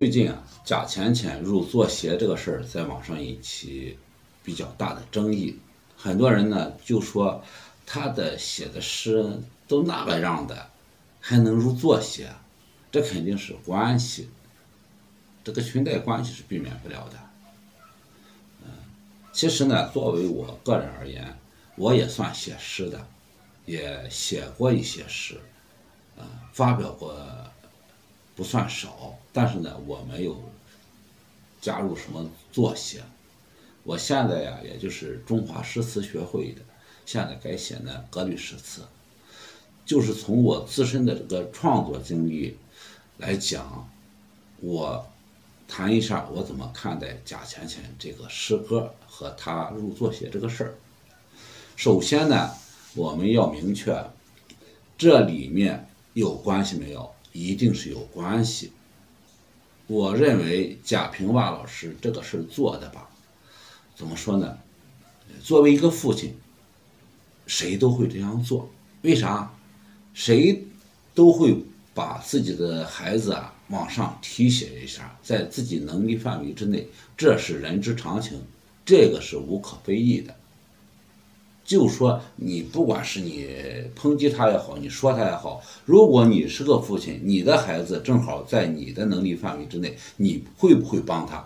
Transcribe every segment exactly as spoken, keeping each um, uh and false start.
最近啊，贾浅浅入作协这个事儿在网上引起比较大的争议，很多人呢就说他的写的诗都那个样的，还能入作协，这肯定是关系，这个裙带关系是避免不了的。嗯，其实呢，作为我个人而言，我也算写诗的，也写过一些诗，呃，发表过不算少，但是呢，我没有加入什么作协。我现在呀，也就是中华诗词学会的，现在改写呢格律诗词。就是从我自身的这个创作经历来讲，我谈一下我怎么看待贾浅浅这个诗歌和他入作协这个事儿。首先呢，我们要明确这里面有关系没有，一定是有关系。我认为贾平凹老师这个事做的吧，怎么说呢？作为一个父亲，谁都会这样做。为啥？谁都会把自己的孩子啊往上提携一下，在自己能力范围之内，这是人之常情，这个是无可非议的。就说你不管是你抨击他也好，你说他也好，如果你是个父亲，你的孩子正好在你的能力范围之内，你会不会帮他？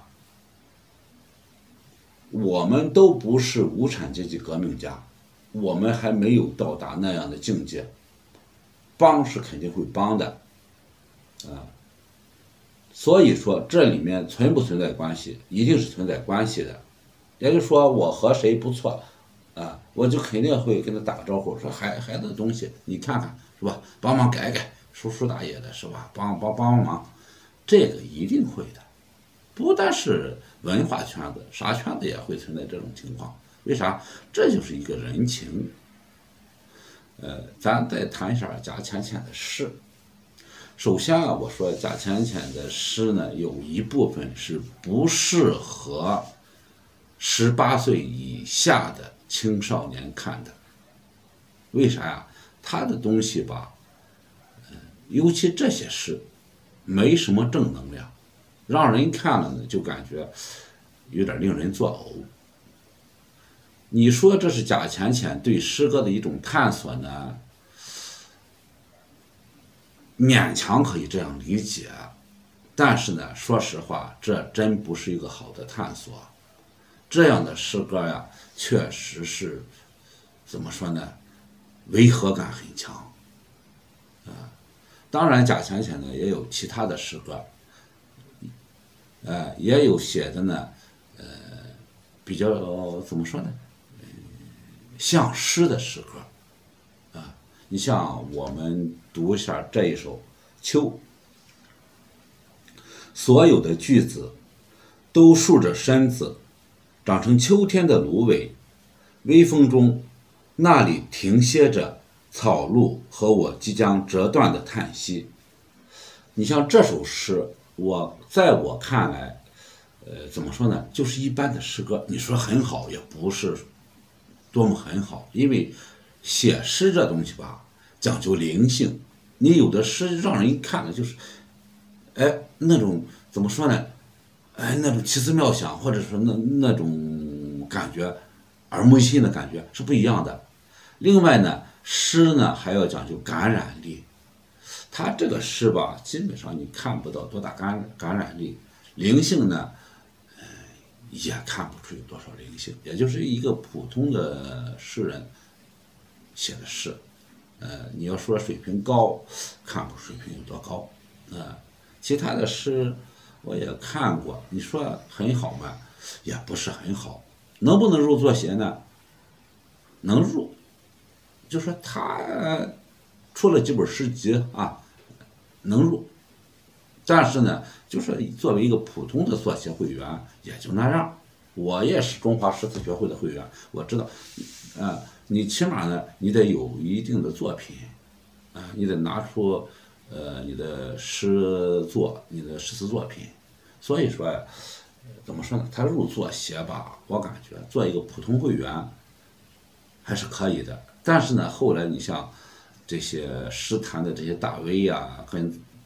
我们都不是无产阶级革命家，我们还没有到达那样的境界，帮是肯定会帮的，啊，所以说这里面存不存在关系，一定是存在关系的。也就是说，我和谁不错，啊，我就肯定会跟他打个招呼，说孩孩子的东西你看看是吧，帮忙改改，叔叔大爷的是吧，帮帮帮忙，这个一定会的。不但是文化圈子，啥圈子也会存在这种情况。为啥？这就是一个人情。呃，咱再谈一下贾浅浅的诗。首先啊，我说贾浅浅的诗呢，有一部分是不适合十八岁以下的青少年看的。为啥呀？他的东西吧，呃，尤其这些诗，没什么正能量，让人看了呢就感觉有点令人作呕。你说这是贾浅浅对诗歌的一种探索呢，勉强可以这样理解，但是呢，说实话，这真不是一个好的探索。这样的诗歌呀，确实是怎么说呢，违和感很强啊。当然，贾浅浅呢也有其他的诗歌，呃，也有写的呢，呃，比较怎么说呢？像诗的诗歌啊，你像我们读一下这一首《秋》，所有的句子都竖着身子，长成秋天的芦苇，微风中那里停歇着草露和我即将折断的叹息。你像这首诗，我在我看来，呃，怎么说呢，就是一般的诗歌。你说很好，也不是多么很好，因为写诗这东西吧，讲究灵性。你有的诗让人一看了就是，哎，那种怎么说呢？哎，那种奇思妙想，或者说那那种感觉，耳目一新的感觉是不一样的。另外呢，诗呢还要讲究感染力。他这个诗吧，基本上你看不到多大感感染力，灵性呢，呃，也看不出有多少灵性，也就是一个普通的诗人写的诗。呃，你要说水平高，看不出水平有多高。呃，其他的诗我也看过，你说很好吗？也不是很好。能不能入作协呢？能入，就说他出了几本诗集啊，能入。但是呢，就是作为一个普通的作协会员，也就那样。我也是中华诗词学会的会员，我知道，啊、呃，你起码呢，你得有一定的作品，啊、呃，你得拿出呃你的诗作、你的诗词作品。所以说，怎么说呢？他入作协吧，我感觉做一个普通会员还是可以的。但是呢，后来你像这些诗坛的这些大 V 呀、啊，跟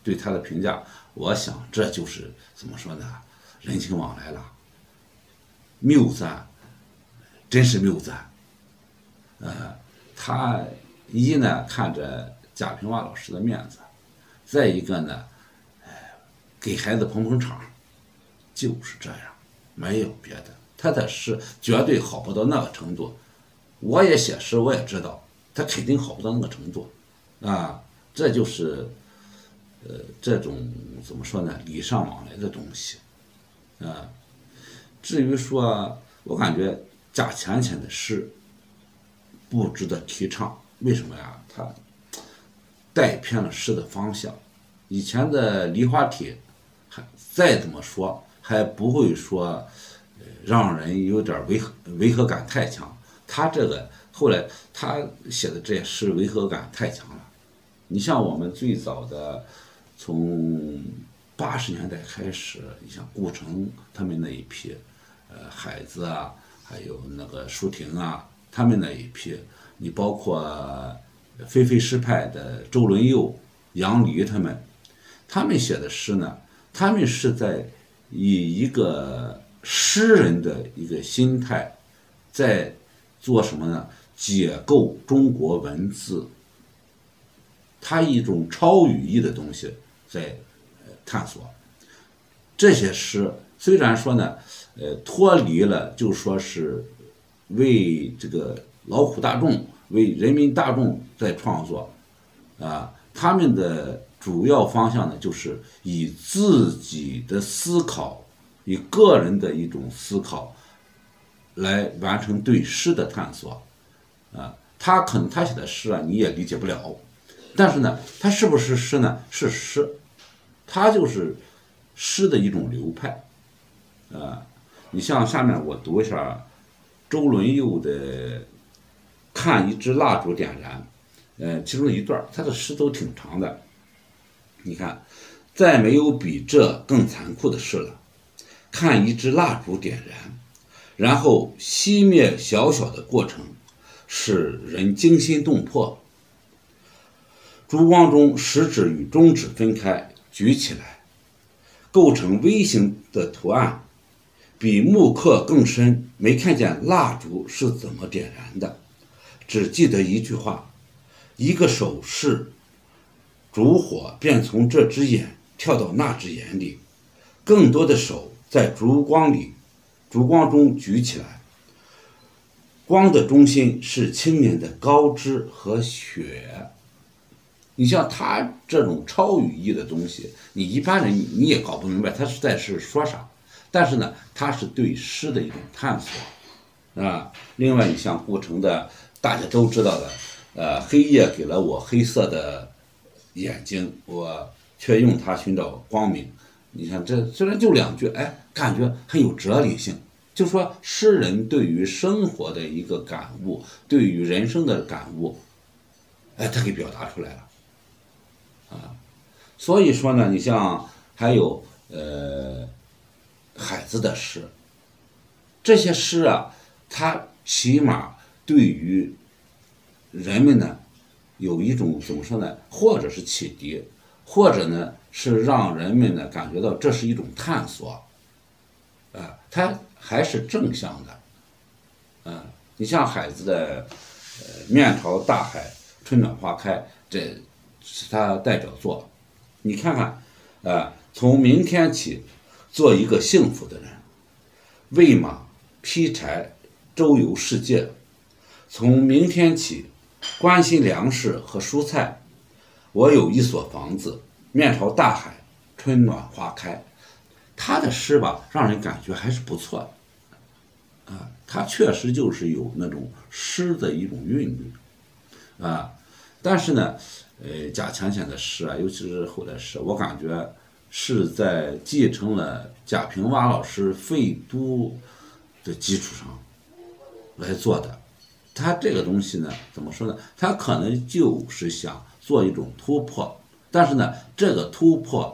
对他的评价，我想这就是怎么说呢，人情往来了，谬赞，真是谬赞。呃，他一呢看着贾平凹老师的面子，再一个呢，呃，给孩子捧捧场，就是这样，没有别的。他的诗绝对好不到那个程度，我也写诗，我也知道他肯定好不到那个程度，啊，这就是，呃，这种怎么说呢，礼尚往来的东西，啊，至于说，我感觉贾浅浅的诗不值得提倡，为什么呀？他带偏了诗的方向。以前的梨花帖，还再怎么说还不会说，呃，让人有点违和违和感太强。他这个后来他写的这些诗违和感太强了。你像我们最早的，从八十年代开始，你像顾城他们那一批，呃，海子啊，还有那个舒婷啊，他们那一批，你包括飞飞诗派的周伦佑、杨黎他们，他们写的诗呢，他们是在以一个诗人的一个心态，在做什么呢？解构中国文字，他一种超语义的东西在探索。这些诗虽然说呢，呃，脱离了就说是为这个劳苦大众、为人民大众在创作，啊，他们的主要方向呢，就是以自己的思考，以个人的一种思考，来完成对诗的探索，啊，他可能他写的诗啊，你也理解不了，但是呢，他是不是诗呢？是诗，他就是诗的一种流派，啊，你像下面我读一下周伦佑的《看一支蜡烛点燃》，呃，其中一段，他的诗都挺长的。你看，再没有比这更残酷的事了。看一支蜡烛点燃，然后熄灭小小的过程，使人惊心动魄。烛光中食指与中指分开，举起来，构成微型的图案，比木刻更深。没看见蜡烛是怎么点燃的，只记得一句话，一个手势，烛火便从这只眼跳到那只眼里，更多的手在烛光里，烛光中举起来。光的中心是青年的高枝和雪。你像他这种超语义的东西，你一般人你也搞不明白他是在是说啥，但是呢，他是对诗的一种探索，啊。另外，你像顾城的大家都知道的，呃，黑夜给了我黑色的眼睛，我却用它寻找光明。你看这虽然就两句，哎，感觉很有哲理性。就说诗人对于生活的一个感悟，对于人生的感悟，哎，他给表达出来了。啊，所以说呢，你像还有呃海子的诗，这些诗啊，它起码对于人们呢有一种怎么说呢，或者是启迪，或者呢是让人们呢感觉到这是一种探索，啊，它还是正向的，啊，你像海子的呃面朝大海，春暖花开，这是他代表作。你看看，呃，从明天起，做一个幸福的人，喂马、劈柴、周游世界。从明天起，关心粮食和蔬菜。我有一所房子，面朝大海，春暖花开。他的诗吧，让人感觉还是不错的，啊，他确实就是有那种诗的一种韵律，啊，但是呢。呃，贾浅浅的诗啊，尤其是后来诗，我感觉是在继承了贾平凹老师废都的基础上来做的。他这个东西呢，怎么说呢？他可能就是想做一种突破，但是呢，这个突破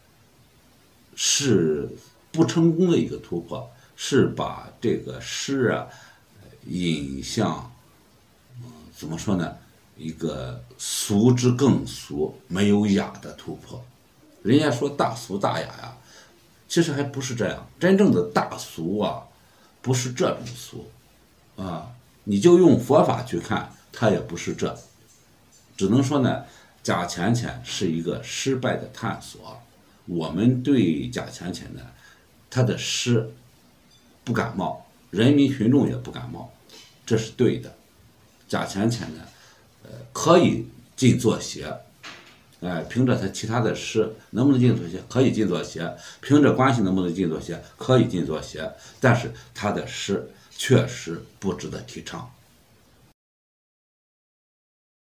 是不成功的一个突破，是把这个诗啊引向，嗯，怎么说呢？一个俗之更俗、没有雅的突破， 人家说大俗大雅呀，其实还不是这样。真正的大俗啊，不是这种俗啊，你就用佛法去看，它也不是这。只能说呢，贾浅浅是一个失败的探索。我们对贾浅浅呢，他的诗不感冒，人民群众也不感冒，这是对的。贾浅浅呢，呃，可以进作协，哎、呃，凭着他其他的诗能不能进作协，可以进作协；凭着关系能不能进作协，可以进作协。但是他的诗确实不值得提倡。